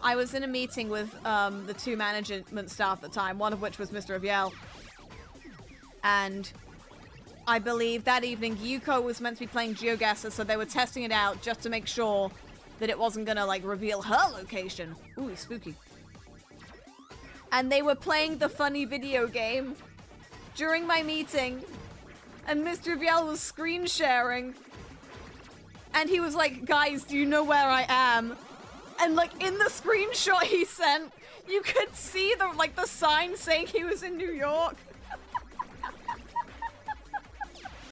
I was in a meeting with the two management staff at the time, one of which was Mr. Aviel. And I believe that evening Yuko was meant to be playing Geoguessr, so they were testing it out just to make sure that it wasn't gonna, like, reveal her location. Ooh, spooky. And they were playing the funny video game during my meeting, and Mr. Aviel was screen sharing. And he was like, guys, do you know where I am? And, like, in the screenshot he sent, you could see the sign saying he was in New York.